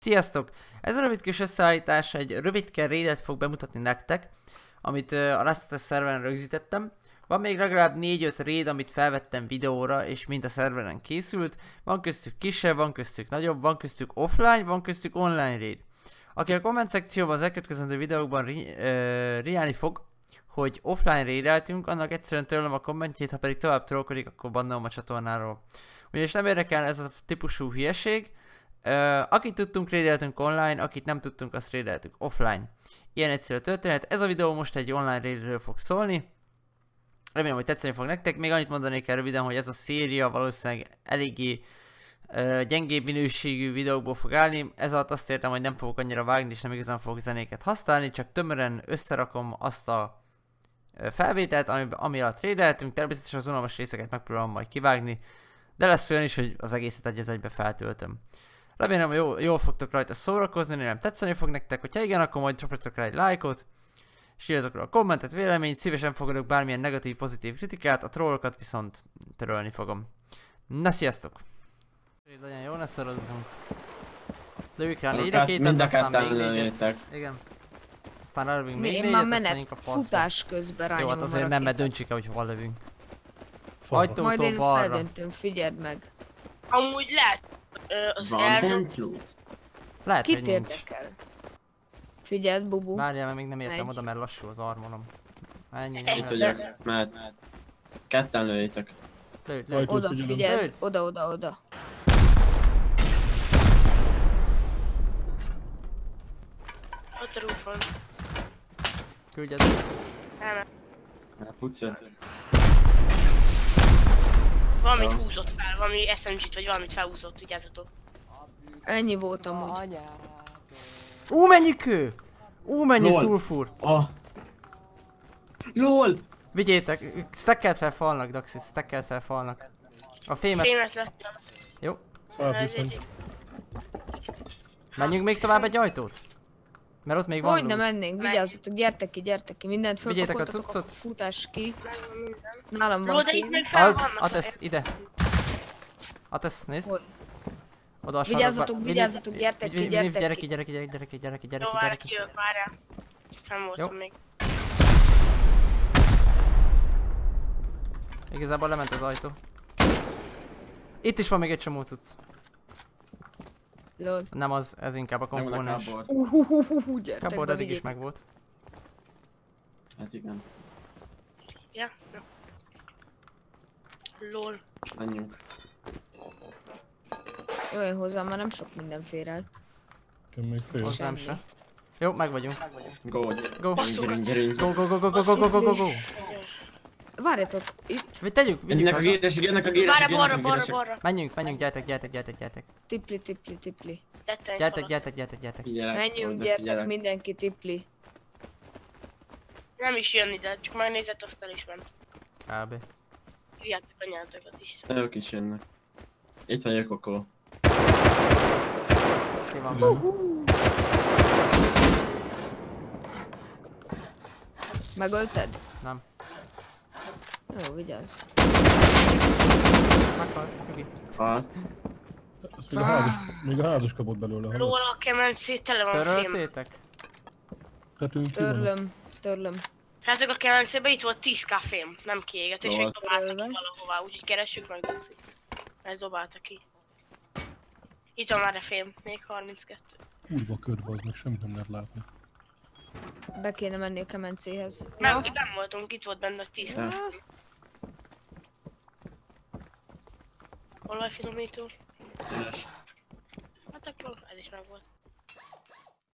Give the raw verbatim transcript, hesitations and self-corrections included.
Sziasztok! Ez a rövid kis összeállítás egy rövidke raidet fog bemutatni nektek, amit uh, a Rust szerveren rögzítettem. Van még legalább négy-öt raid, amit felvettem videóra, és mind a szerveren készült. Van köztük kisebb, van köztük nagyobb, van köztük offline, van köztük online raid. Aki a komment szekcióban az elkövetkezendő videókban ri uh, riálni fog, hogy offline raideltünk, annak egyszerűen törlöm a kommentjét, ha pedig tovább trollkodik, akkor bannolom a csatornáról. Ugyanis nem érdekel ez a típusú hülyeség. Uh, akit tudtunk, raideltünk online, akit nem tudtunk, azt raideltünk offline. Ilyen egyszerű a történet. Ez a videó most egy online raidről fog szólni. Remélem, hogy tetszeni fog nektek. Még annyit mondanék el röviden, hogy ez a széria valószínűleg eléggé uh, gyengébb minőségű videókból fog állni. Ez alatt azt értem, hogy nem fogok annyira vágni, és nem igazán fogok zenéket használni, csak tömören összerakom azt a uh, felvételt, ami, ami alatt raideltünk. Természetesen az unalmas részeket megpróbálom majd kivágni, de lesz olyan is, hogy az egészet egy az egybe feltöltöm. Remélem, hogy jól, jól fogtok rajta szórakozni, nem tetszeni fog nektek, hogyha igen, akkor majd csapjatok rá egy lájkot, és írjatok rá a kommentet, véleményt, szívesen fogadok bármilyen negatív, pozitív kritikát, a trollokat viszont törölni fogom. Na, sziasztok! Legyen jó, ne szorozzunk. Lőjük rá négyre kétet, aztán még négyet. Igen. Aztán rálövünk még négyet, aztán menjünk a faszba. Futás közben rányomom. Jó, hát azért nem, mert döntsük el, hogy hol lövünk. Ajtótól majd én ezt eldöntöm, figyeld meg. Amúgy lehet az erdő. Lehet, kit hogy nincs. érdekel? Figyeld, Bubu. Várjál, mert még nem értem oda, mert lassú az armolom. Ennyi, nem itt vagyok, mehet. Ketten lőjétek. Lőd, lőd. Oda, figyeld, oda, oda, oda. Ott a rúfon. Küldjed. Nem. Pucja. Valamit húzott fel, valami es em gét vagy valamit felhúzott, vigyázzatok. Ennyi volt amúgy. Ú, mennyi kő! Ú, mennyi Lol. szulfur! Ah. LOL! Vigyétek, stackelt fel falnak, Daxis, stackelt fel falnak. A fémet... Fémet lettem. Jó. Hát, Menjünk még tovább egy ajtót? Mert ott még van. Hogy nem mennénk, vigyázzatok, gyertek ki, gyertek ki, mindent Vigyétek a fölpakoltatok, a cuccot. futás ki. Nálam van Lóda, itt ki. még fel Ad, vannak. Atesz, ide. Atesz, nézd. Hol? Oda a Vigyázzatok, sarokba. vigyázzatok, gyertek ki, gyertek Gyere ki. ki, gyere ki, gyere ki, gyere ki, gyere ki, gyere Jó, ki, várj, gyere ki. kijövök, várjál. Nem voltam Jó. még. Igazából lement az ajtó. Itt is van még egy csomó cucc. Lol. Nem az, ez inkább a komponens. Uhuhuhu, gyertek Cupboard be, eddig is vigyétek. megvolt. Hát igen. Ja, ja. Lol. Menjünk. Jó, én hozzám már nem sok minden fér el. Hozzám se. Jó, meg vagyunk. Go. Go. Gyerünk, gyerünk. Go, go, go, go, go, go, go, go, go, go. Várjatok, itt. Mit tegyük? Vigyük Ennek a haza. gíresek, ennek a gíresek, Várj, balra, ennek a balra, gíresek. balra. Menjünk, menjünk, gyertek, gyertek, gyertek, gyertek. Tipli, tipli, tipli. Tettem egy Gyertek, falat. gyertek, gyertek, gyertek. Figyelek, Menjünk, oda gyertek, figyelek. mindenki tipli. Nem is jön ide, csak megnézett, azt el is ment. Kb. Vigyátok a nyelvtöket is. Ők is jönnek. Itt van Jökokó. Ki van? Megölted? Nem. Jó, vigyázz. Meghalt, Jugi. Hát. Azt még a házas, még a házas kapott belőle, hallod? Róla a kemencét tele van fém. Töröltétek? Tetünk ki van. Törlöm, törlöm. Srácok, a kemencében itt volt tíz ká fém, nem kiégett, és Jó. még dobálta ki Törölve. valahová, úgyhogy keressük meg, Duszi. Ez dobálta ki. Itt van már a fém, még harminckettő. Kurva körbe, az meg semmit nem lehet látni. Be kéne menni a kemencéhez. Nem, itt nem voltunk, itt volt benne tíz ká. Ja. Olajfinomító. Színes. Hát akkor ez is meg volt.